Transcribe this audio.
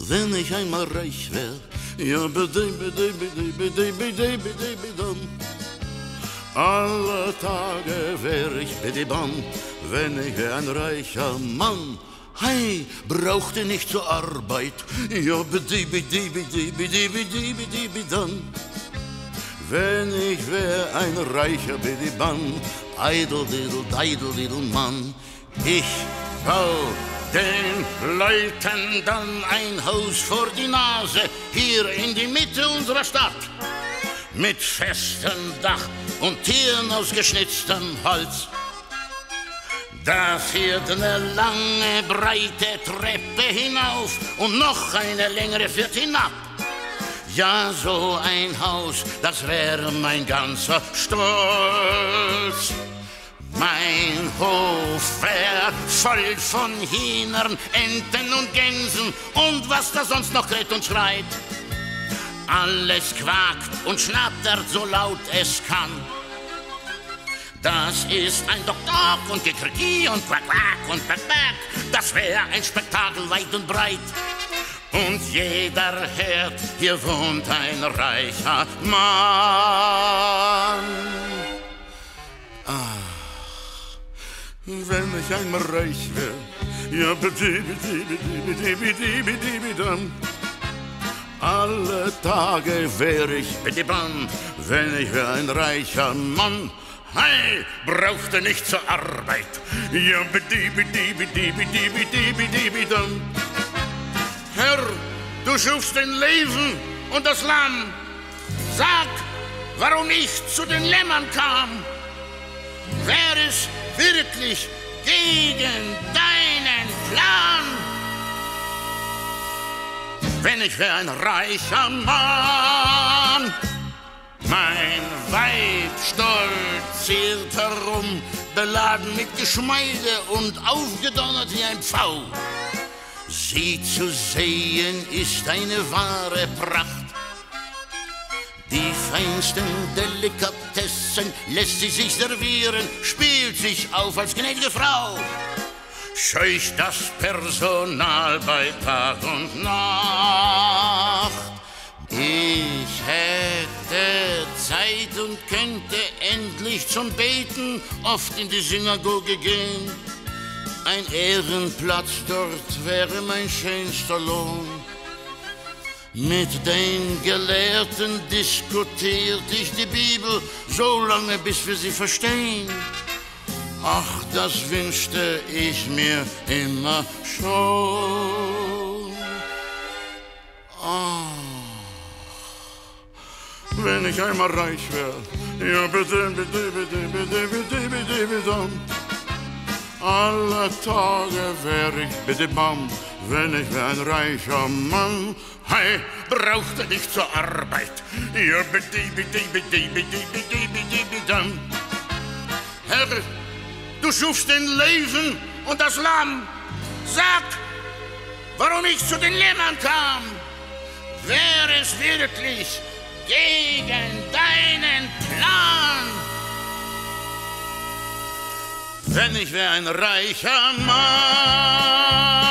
wenn ich einmal reich wär. Ja, bedibidibidibidibidibidibidam. Alle Tage wär ich bedibam, wenn ich wär ein reicher Mann. Hey, brauchte nicht zur Arbeit. Ja, bedibidibidibidibidibidibidam. Wenn ich wär ein reicher Bedibam, Eideldidel, Deideldidel, Mann. Ich bau den Leuten dann ein Haus vor die Nase, hier in die Mitte unserer Stadt. Mit festem Dach und Tieren aus geschnitztem Holz. Da führt eine lange, breite Treppe hinauf und noch eine längere führt hinab. Ja, so ein Haus, das wäre mein ganzer Stolz. Mein Hof wär voll von Hühnern, Enten und Gänsen und was da sonst noch kräht und schreit. Alles quakt und schnattert so laut es kann. Das ist ein Doktor und Kikriki und Quack, Quack und Quack, Quack. Das wär ein Spektakel weit und breit. Und jeder hört, hier wohnt ein reicher Mann. Wenn ich einmal reich wär, ja, bedibidibidibidibidibidibidam. Alle Tage wär ich bedibam, wenn ich wär ein reicher Mann. Hey, brauchte nicht zur Arbeit, ja, bedibidibidibidibidibidibidam. Herr, du schufst den Löwen und das Lamm. Sag, warum ich zu den Lämmern kam. Wär es wirklich gegen deinen Plan? Wenn ich wär ein reicher Mann, mein Weib stolziert herum, beladen mit Geschmeide und aufgedonnert wie ein Pfau. Sie zu sehen ist eine wahre Pracht. Die feinsten Delikatessen lässt sie sich servieren, spielt sich auf als gnädige Frau. Scheucht das Personal bei Tag und Nacht. Ich hätte Zeit und könnte endlich zum Beten oft in die Synagoge gehen. Ein Ehrenplatz dort wäre mein schönster Lohn. Mit den Gelehrten diskutiert ich die Bibel so lange, bis wir sie verstehen. Ach, das wünschte ich mir immer schon. Ach, wenn ich einmal reich wär, ja, bitte, bitte, bitte, bitte, bitte, bitte, bitte. Alle Tage wär ich bedibam, wenn ich wär ein reicher Mann. Hey, brauchte nicht zur Arbeit. Ja, bedibidibidibidibidibidibidam. Herr, du schufst den Löwen und das Lamm. Sag, warum ich zu den Lämmern kam. Wär es wirklich gegen deinen Plan? Wenn ich wär ein reicher Mann.